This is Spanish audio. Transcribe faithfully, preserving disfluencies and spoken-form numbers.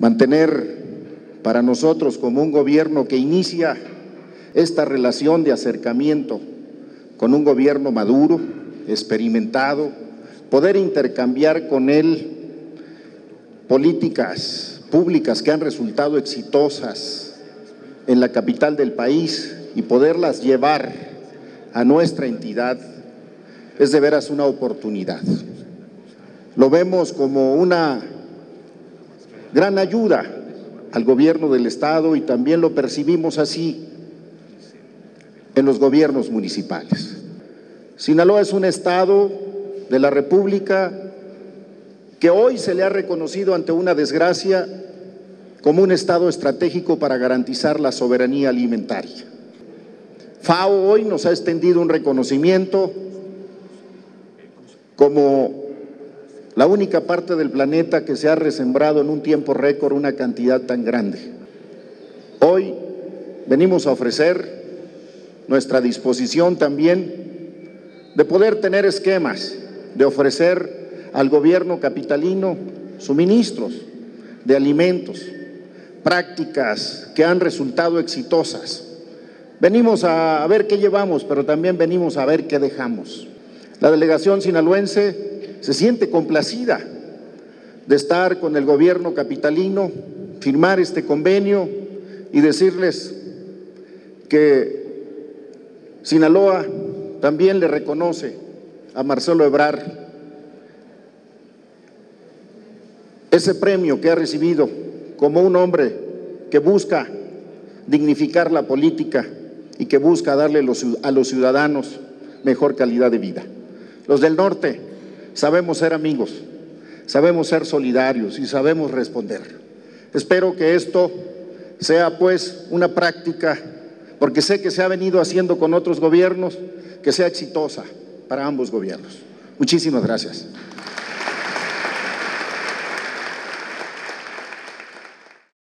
mantener para nosotros como un gobierno que inicia esta relación de acercamiento con un gobierno maduro, experimentado, poder intercambiar con él políticas públicas que han resultado exitosas en la capital del país y poderlas llevar a nuestra entidad, es de veras una oportunidad. Lo vemos como una gran ayuda al gobierno del Estado y también lo percibimos así en los gobiernos municipales. Sinaloa es un estado de la República que hoy se le ha reconocido ante una desgracia como un estado estratégico para garantizar la soberanía alimentaria. FAO hoy nos ha extendido un reconocimiento como la única parte del planeta que se ha resembrado en un tiempo récord una cantidad tan grande. Hoy venimos a ofrecer nuestra disposición también de poder tener esquemas, de ofrecer al gobierno capitalino suministros de alimentos, prácticas que han resultado exitosas. Venimos a ver qué llevamos, pero también venimos a ver qué dejamos. La delegación sinaloense se siente complacida de estar con el gobierno capitalino, firmar este convenio y decirles que Sinaloa también le reconoce a Marcelo Ebrard ese premio que ha recibido como un hombre que busca dignificar la política y que busca darle a los ciudadanos mejor calidad de vida. Los del norte sabemos ser amigos, sabemos ser solidarios y sabemos responder. Espero que esto sea pues una práctica, porque sé que se ha venido haciendo con otros gobiernos, que sea exitosa para ambos gobiernos. Muchísimas gracias.